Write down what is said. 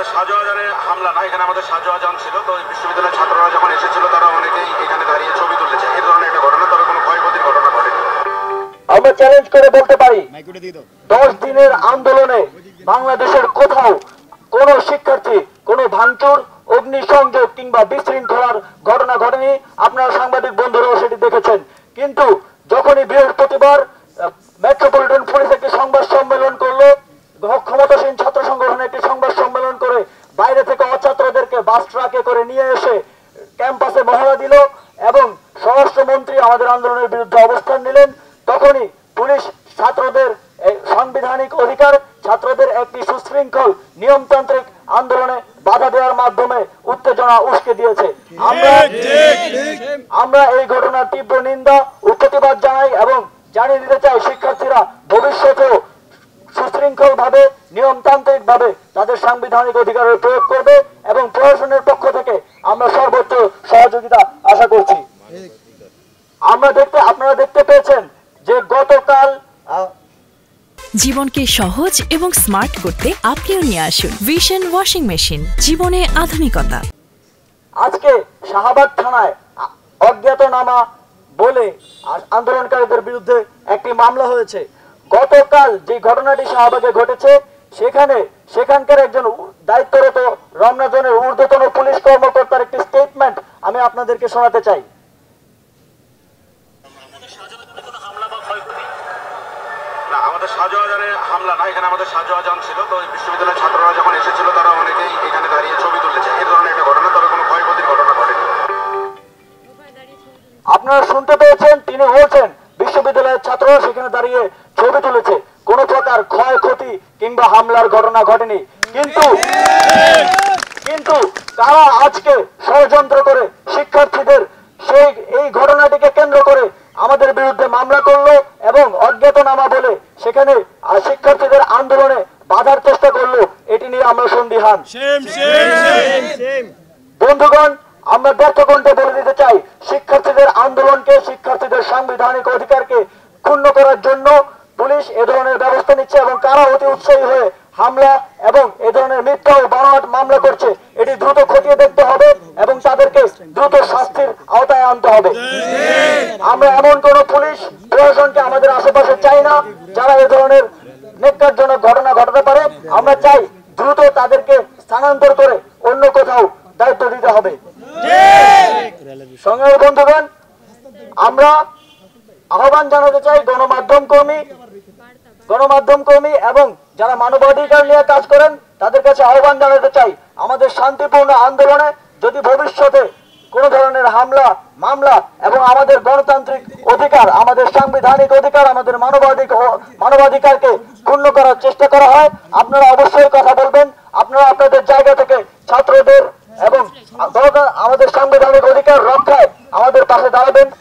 আমাদের শাহজাহানে হামলা না, এখানে আমাদের শাহজাহান ছিল। তো বিশ্ববিদ্যালয়ের ছাত্ররা যখন এসেছিল তারা অনেকেই এখানে দাঁড়িয়ে ছবি তুলেছে, এই ধরনের একটা ঘটনা, তবে কোনো ক্ষয়ক্ষতির ঘটনা ঘটেনি। আমরা চ্যালেঞ্জ করে বলতে পারি 10 দিনের আন্দোলনে বাংলাদেশের কোথাও কোনো শিক্ষার্থী কোনো ভাঙচুর, অগ্নিসংযোগ কিংবা বিশৃঙ্খলার ঘটনা ঘটেনি। আপনারা সাংবাদিক বন্ধুরাও সেটি দেখেছেন। কিন্তু যখনই বৃহস্পতিবার মেট্রোপলিটন পুলিশ একটি সংবাদ সম্মেলন করলো, ক্ষমতাসীন ছাত্র সংগঠন একটি সংবাদ সম্মেলন করে বাইরে থেকে অছাত্রদেরকে বাস ট্রাকে করে নিয়ে এসে ক্যাম্পাসে মহড়া দিল এবং স্বরাষ্ট্রমন্ত্রী আমাদের আন্দোলনের বিরুদ্ধে অবস্থান নিলেন, তখনই পুলিশ ছাত্রদের সাংবিধানিক অধিকার, ছাত্রদের একটি সুশৃঙ্খল নিয়মতান্ত্রিক আন্দোলনে বাধা দেওয়ার মাধ্যমে উত্তেজনা উস্কে দিয়েছে। আমরা এই ঘটনার তীব্র নিন্দা ও প্রতিবাদ জানাই এবং জানিয়ে দিতে চাই শিক্ষার্থীরা ভবিষ্যতেও সুশৃঙ্খল ভাবে নিয়মতান্ত্রিক ভাবে তাদের সাংবিধানিক অধিকারের প্রয়োগ করবে এবং প্রশাসনের পক্ষ থেকে আমরা সর্বোচ্চ সহযোগিতা আশা করছি। আপনারা দেখতে পেয়েছেন যে গতকাল জীবনকে সহজ এবং স্মার্ট করতে আপনিও নিয়ে আসুন ভিশন ওয়াশিং মেশিন, জীবনে আধুনিকতা। আজকে শাহবাগ থানায় অজ্ঞাতনামা বলে আন্দোলনকারীদের বিরুদ্ধে একটি মামলা হয়েছে। গতকাল যে ঘটনাটি শাহবাগে ঘটেছে সেখানকার একজন দায়িত্বরত রমনা জোনের ঊর্ধ্বতন পুলিশ কর্মকর্তার একটি স্টেটমেন্ট আমি আপনাদেরকে শোনাতে চাই। আমাদের শাহজাহানে হামলা না, এখানে আমাদের শাহজাহান ছিল। তো বিশ্ববিদ্যালয়ের ছাত্ররা যখন এসেছিল তারা অনেকেই এখানে দাঁড়িয়ে ছবি তুলেছে, এই ধরনের একটা ঘটনা, তবে কোনো ক্ষয়ক্ষতির ঘটনা ঘটেনি। আপনারা শুনতে পেয়েছেন, তিনি বলছেন বিশ্ববিদ্যালয়ের ছাত্ররা সেখানে দাঁড়িয়ে ছবি তুলেছে, কোনো প্রকার ক্ষয়ক্ষতি কিংবা হামলার ঘটনা ঘটেনি। কিন্তু তারা আজকে ষড়যন্ত্র করে শিক্ষার্থীদের এই ঘটনাটিকে কেন্দ্র করে আমাদের বিরুদ্ধে মামলা করলো এবং অজ্ঞাতনামা বলে সেখানে শিক্ষার্থীদের আন্দোলনে বাধার চেষ্টা করলো। এটি নিয়ে আমরা সন্দিহান। বন্ধুগণ, আমরা ব্যর্থ কণ্ঠে বলে দিতে চাই, শিক্ষার্থীদের আন্দোলনকে, শিক্ষার্থীদের সাংবিধানিক অধিকারকে ক্ষুণ্ণ করার জন্য পুলিশ এ ধরনের ব্যবস্থা নিচ্ছে এবং কারা অতি উৎসাহী হয়ে হামলা এবং এ ধরনের মিথ্যা ও বানোয়াট মামলা করছে, এটি দ্রুত খতিয়ে দেখতে হবে এবং তাদেরকে দ্রুত শাস্তির আওতায় আনতে হবে। আমরা এমন কোন পুলিশ প্রশাসনকে আমাদের আশেপাশে চাই না যারা এ ধরনের ন্যাক্কারজনক ঘটনা ঘটাতে পারে। আমরা চাই দ্রুত তাদেরকে স্থানান্তর করে অন্য কোথাও দায়িত্ব দিতে হবে। সংগ্রামী বন্ধুগণ, আমরা আহ্বান জানাতে চাই গণমাধ্যম কর্মী এবং যারা মানবাধিকার নিয়ে কাজ করেন তাদের কাছে আহ্বান জানাতে চাই, আমাদের শান্তিপূর্ণ আন্দোলনে যদি ভবিষ্যতে কোন ধরনের হামলা, মামলা এবং আমাদের গণতান্ত্রিক অধিকার, আমাদের সাংবিধানিক অধিকার, আমাদের মানবাধিকারকে ক্ষুণ্ণ করার চেষ্টা করা হয়, আপনারা অবশ্যই কথা বলবেন। আপনারা আপনাদের জায়গা থেকে ছাত্রদের এবং আমাদের সাংবিধানিক অধিকার রক্ষায় আমাদের পাশে দাঁড়াবেন।